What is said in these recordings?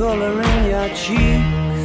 color in your cheeks?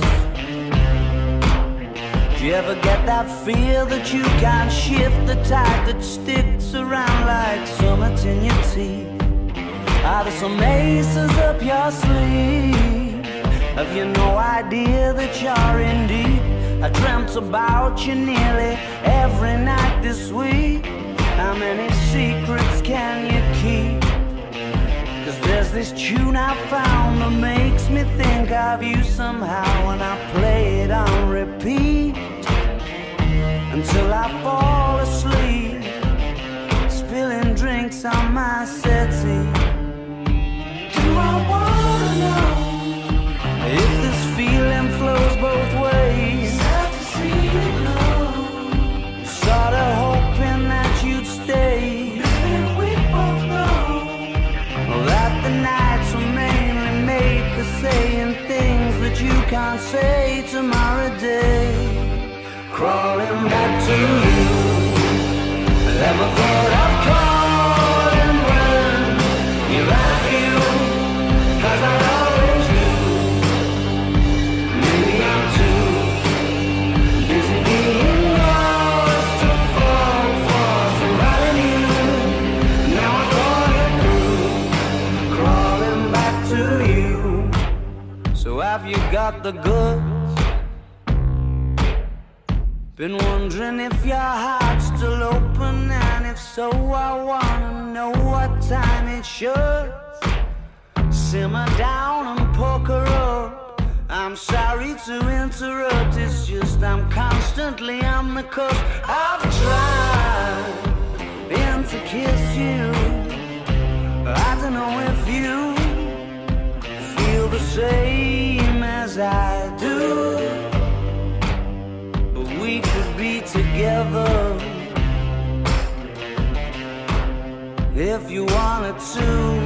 Do you ever get that feel that you can't shift, the tide that sticks around like summits in your teeth? Are there some aces up your sleeve? Have you no idea that you're in deep? I dreamt about you nearly every night this week. How many secrets can you keep? 'Cause there's this tune I found that makes me think of you somehow, and I play it on repeat until I fall asleep, spilling drinks on my settee. Do I wanna know if this feeling flows both ways? Sad to see you go. Sorta hoping that you'd stay. We both know that the nights were mainly made for saying things that you can't say tomorrow day. Crawling back to you, never thought of calling when you're at you, 'cause I always do. Maybe I'm too busy being lost to fall for somebody new. Now I thought it through, crawling back to you. So have you got the goods? Been wondering if your heart's still open, and if so, I wanna know what time it should. Simmer down and poker up. I'm sorry to interrupt, it's just I'm constantly on the cusp. I've tried been to kiss you. I don't know if you feel the same as I do. We could be together if you wanted to.